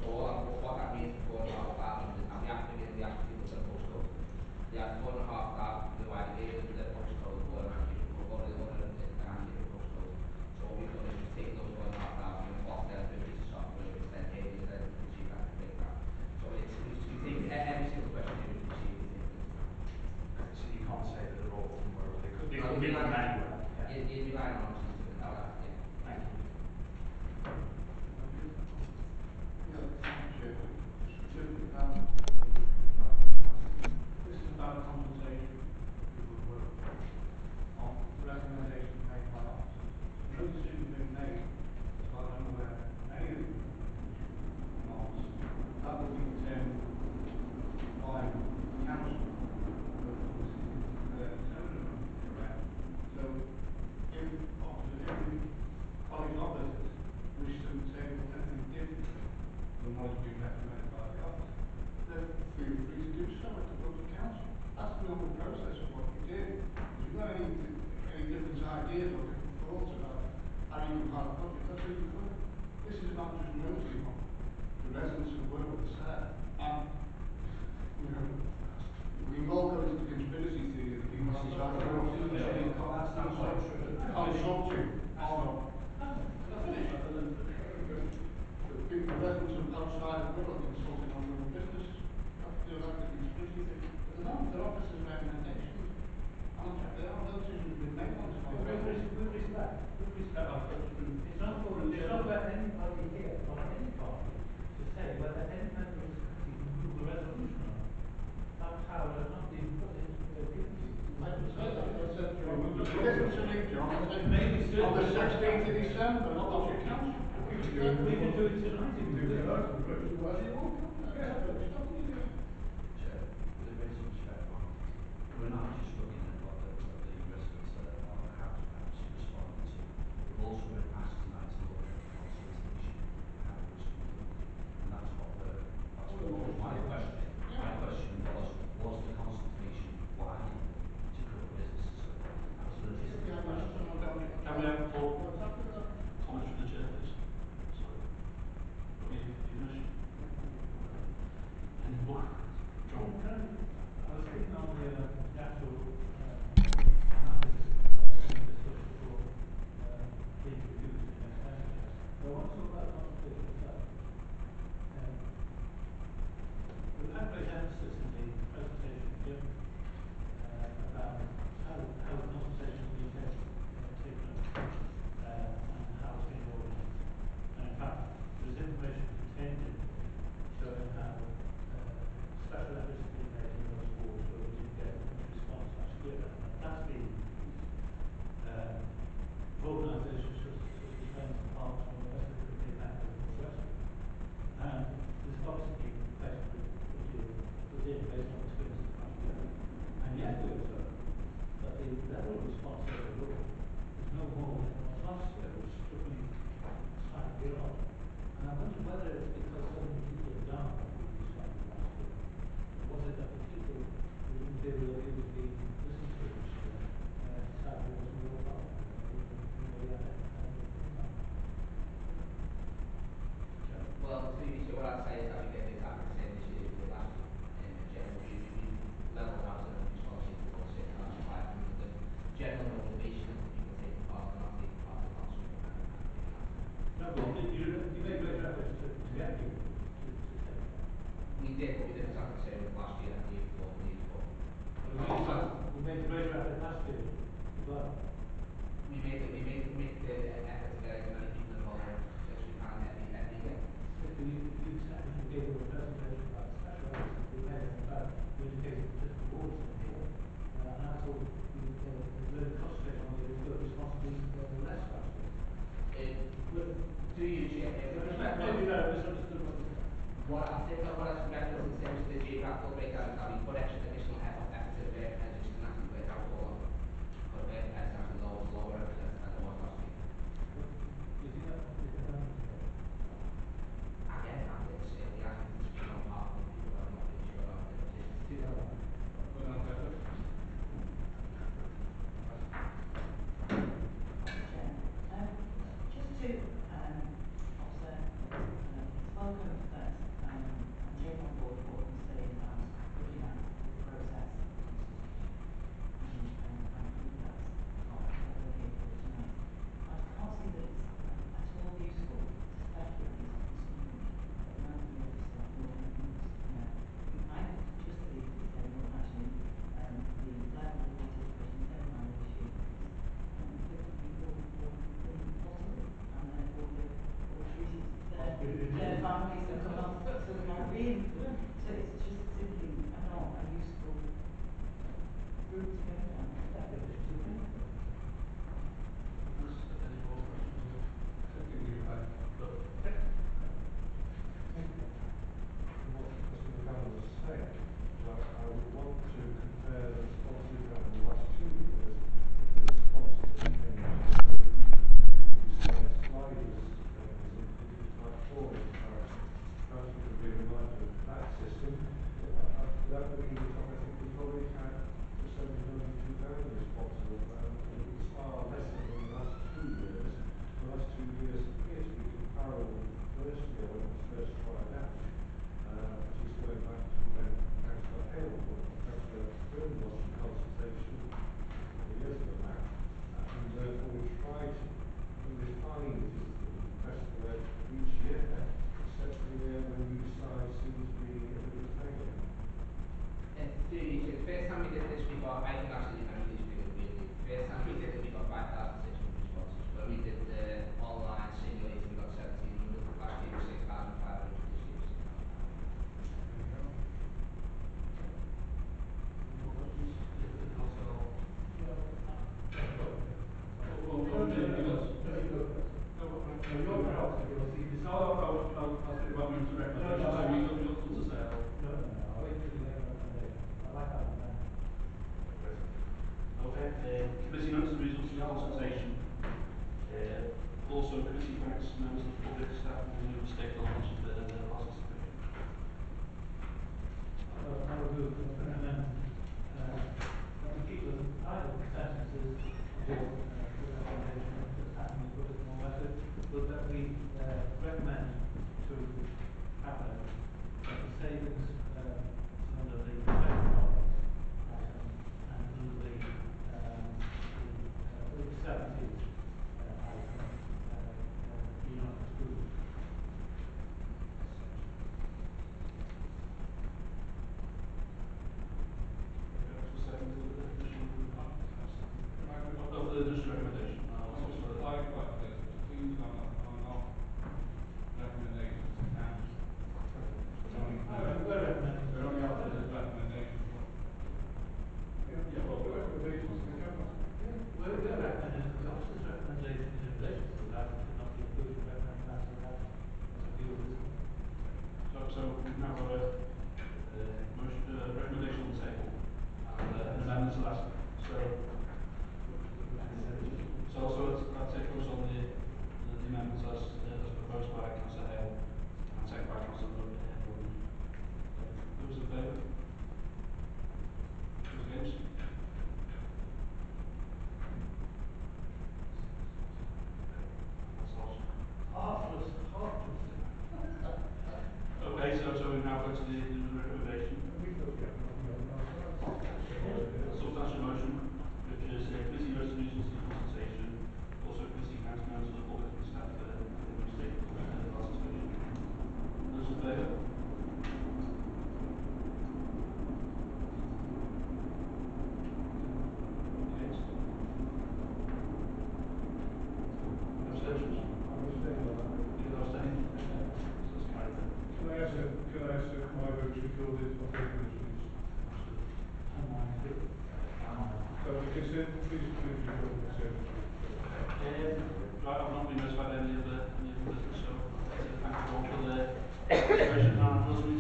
what that means for 4,500 is that we have to give people their postcode. They have 4,500 divided their postcode or an accurate postcode. So what we've done is we've taken those 4,500 and plotted them through a piece of software which then tallies them with the geographic breakdown. So we take every single question we receive, we take into account. So you can't say that they're all from wherever they No, could be from anywhere. Yeah. You'd be lying on obviously to Okay. that, yeah. Thank you. This is about compensation for people who work on recommendation made by officers. No decision being made, as far as I'm aware, on any of the remarks. That will be determined by council. Correct. So, if colleague officers wish to table anything different than what has been recommended by the officer, then feel free to do so at the vote of council. That's the normal process of what you do. If you've got any different ideas or different thoughts about how you compile a budget, that's what you could. This is about just noting the residents of Wirral said. You know, we can all go into the conspiracy theory that people are consulting on the residents of outside of Wirral consulting on Wirral business. You know, that's the conspiracy theory. At the moment, their officers' recommendations. I'm not sure no decision has been made on this. With respect, it's not for anybody here or any party to say whether any member of this committee can move a resolution or not. That power has not been put into the committee. I didn't say that. I said, listen to me, John. I said, Maybe on the 16th of December, not on your council. we can do it tonight if we wish. Whatever you want. Chair, with a great respect, we're not just looking at what the residents of the house perhaps responding to. We've also been asked tonight to look at the consultation and how it was conducted. And that's what my question. My question was the consultation required to cover businesses? That was a logistical question. Can we have a full comment from the chair, please? Sorry. Any more? John? I was speaking on the actual analysis discussion for being reduced in expenditure. But I want to talk about the consultation itself. We've had great emphasis in the presentation given about how the consultation has been taken and how it's been organised. And in fact, there's information contained in here showing how special efforts have been made in those wards where we didn't get much response last year. And that's been organisations such as Friends of Parks and the rest of the Committee and all the rest of it. And there's obviously been questions within based on experiences last year. And yet we observe that the level of response overall is no more than it was last year, which struck me slightly odd. And I wonder whether it's because so many people have done what we responded last year. Or was it that the people who didn't feel that it was being listened to this year decided it wasn't your fault? Well, to be sure, what I'd say is that we did exactly the same this year as we did last year. In general, we leveled out the responses to 6,500. The general motivation of the people taking part and not taking part is not something that No, but you made great efforts to get people to take that. we did, but we did exactly the same last year and the year before and the year before. We made a great effort last year as well. We made the effort to get as many people involved as we can every year. If you said when you gave a presentation about the special efforts that we made, in fact, you indicated different wards in here. And I thought you really concentrated on the good responsibility less last year. Do you, Chair, with respect to Maybe I misunderstood what you said. what I think of what I referenced in terms of the geographical breakdown is that we put additional effort to the Birkenhead, which didn't actually work out all of them. Because Birkenhead is actually lower represented than it was last year. You think that is the number? Again, it's we actually can speak on behalf of people that are not really sure about their positions to do that. Chair, just to observe, it's welcome that their families that come up to the Caribbean. So it's just simply not a useful route to go down. Any more questions? I think you had, Look, What Mr. McCallum was saying, but I would want to compare the response we've had in the last 2 years with the response that came to the slide is quite poor in comparison. Perhaps we could be reminded of that system. Without looking at the top, I think we probably had just over 92,000 responses, and it was far less than in the last 2 years. The last 2 years appear to be comparable with the first year when it was first tried out, which is going back to when Councillor Hale, or Councillor Byrne was in consultation a couple of years ago now, and therefore we tried to refine it as the best way each year, except the year when new size seems to be a bit of a failure. The first time we did this, we got, I can actually remember these figures weirdly. First time we did it, we got 5,600 responses. When we did the online simulator, we got 1,700. Last year was 6,500. This year was 6,500. more questions? If not, I'll... I'll say about moving to recommendation. So you got something to say? I'll wait till you get a recommendation. I like that one. Okay, committee notes the results of the consultation. Also, committee thanks members of the public, staff and the stakeholders for their participation. I would do recommend that we keep the either consensus or the recommendation that's happened with public and all that, but that we recommend to have the savings under the credit card item and under the 70s item be not excluded. For the additional recommendation. I'd like to please not recommendations to council. We're recommending. They're only offered as recommendations. Yeah, well, the recommendations can come up. We're recommending that the officer's recommendation is in relation to that should not be included in recommending that to that as a view of this one. So we've now got a motion, recommendation on the table and an amendment to that. That goes on the amendments as proposed by Councillor Hale and seconded by Councillor Bowden. Those in favour? Those against? That's lost. Okay, so we've now got to the recommendation. Substantial motion, which is committee notes the results of the consultation. Also, committee thanks members of the public and staff for the stakeholders and the participation. Those in favour? Against? Abstentions? You're abstaining? So it's carried then. Can I ask my votes recorded on paper, please? And mine too. So the consent, please record the consent. Right, I've not been notified any other business, so I'd like to thank everyone for their participation and we'll